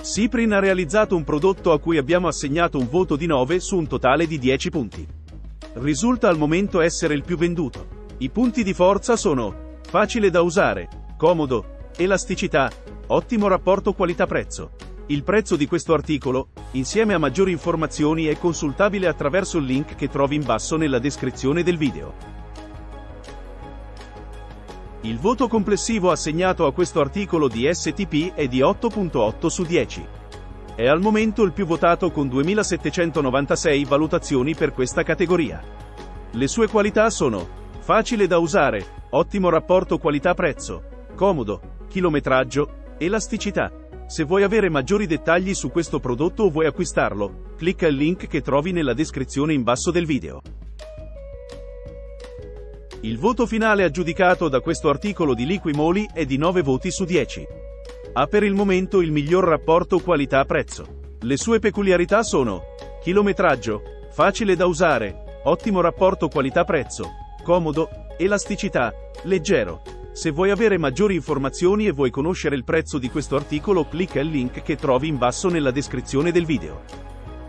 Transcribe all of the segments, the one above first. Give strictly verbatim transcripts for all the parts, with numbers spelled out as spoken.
Siprin ha realizzato un prodotto a cui abbiamo assegnato un voto di nove su un totale di dieci punti. Risulta al momento essere il più venduto. I punti di forza sono: facile da usare, comodo, elasticità, ottimo rapporto qualità-prezzo. Il prezzo di questo articolo, insieme a maggiori informazioni, è consultabile attraverso il link che trovi in basso nella descrizione del video. Il voto complessivo assegnato a questo articolo di S T P è di otto virgola otto su dieci. È al momento il più votato con duemilasettecentonovantasei valutazioni per questa categoria. Le sue qualità sono: facile da usare, ottimo rapporto qualità-prezzo, comodo, chilometraggio, elasticità. Se vuoi avere maggiori dettagli su questo prodotto o vuoi acquistarlo, clicca il link che trovi nella descrizione in basso del video. Il voto finale aggiudicato da questo articolo di Liquimoli è di nove voti su dieci. Ha per il momento il miglior rapporto qualità-prezzo. Le sue peculiarità sono: chilometraggio, facile da usare, ottimo rapporto qualità-prezzo, comodo, elasticità, leggero. Se vuoi avere maggiori informazioni e vuoi conoscere il prezzo di questo articolo, clicca il link che trovi in basso nella descrizione del video.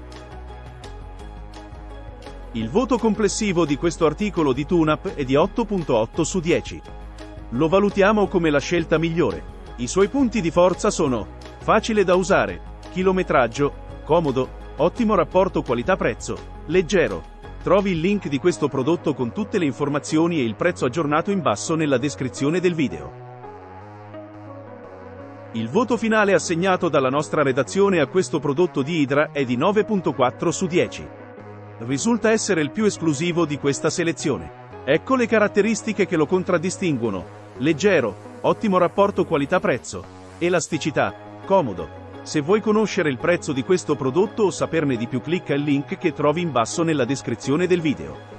Il voto complessivo di questo articolo di TUNAP è di otto virgola otto su dieci. Lo valutiamo come la scelta migliore. I suoi punti di forza sono: facile da usare, chilometraggio, comodo, ottimo rapporto qualità-prezzo, leggero. Trovi il link di questo prodotto con tutte le informazioni e il prezzo aggiornato in basso nella descrizione del video. Il voto finale assegnato dalla nostra redazione a questo prodotto di Hydra è di nove virgola quattro su dieci. Risulta essere il più esclusivo di questa selezione. Ecco le caratteristiche che lo contraddistinguono: leggero, ottimo rapporto qualità-prezzo, elasticità, comodo. Se vuoi conoscere il prezzo di questo prodotto o saperne di più, clicca il link che trovi in basso nella descrizione del video.